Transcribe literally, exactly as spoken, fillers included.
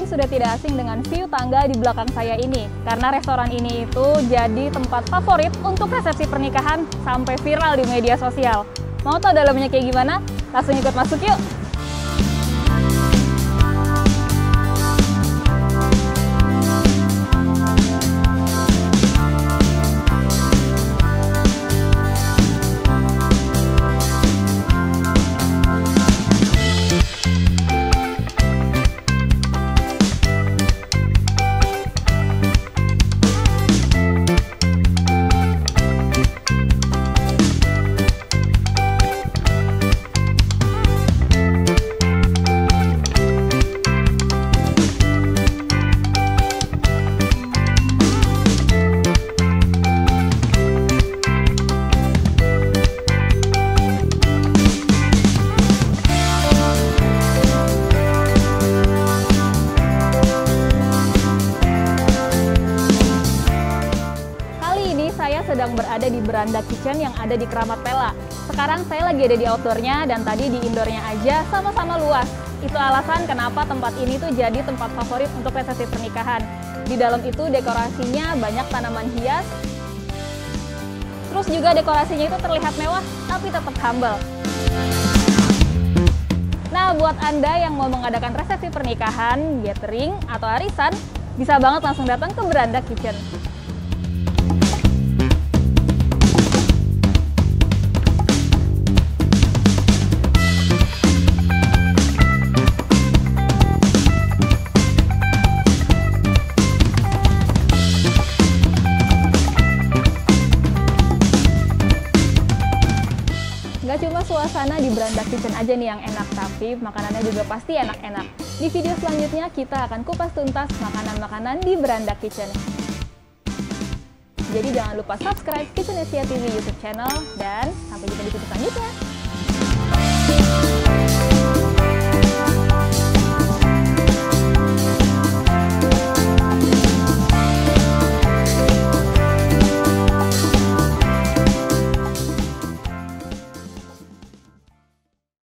sudah tidak asing dengan view tangga di belakang saya ini, karena restoran ini itu jadi tempat favorit untuk resepsi pernikahan sampai viral di media sosial. Mau tahu dalamnya kayak gimana? Langsung ikut masuk yuk! Saya sedang berada di Beranda Kitchen yang ada di Keramat Pela. Sekarang saya lagi ada di outdoornya dan tadi di indoornya aja sama-sama luas. Itu alasan kenapa tempat ini tuh jadi tempat favorit untuk resepsi pernikahan. Di dalam itu dekorasinya banyak tanaman hias. Terus juga dekorasinya itu terlihat mewah tapi tetap humble. Nah, buat Anda yang mau mengadakan resepsi pernikahan, gathering, atau arisan, bisa banget langsung datang ke Beranda Kitchen. Gak cuma suasana di Beranda Kitchen aja nih yang enak, tapi makanannya juga pasti enak-enak. Di video selanjutnya kita akan kupas tuntas makanan-makanan di Beranda Kitchen. Jadi jangan lupa subscribe Kitchenesia T V YouTube channel dan sampai jumpa di video selanjutnya.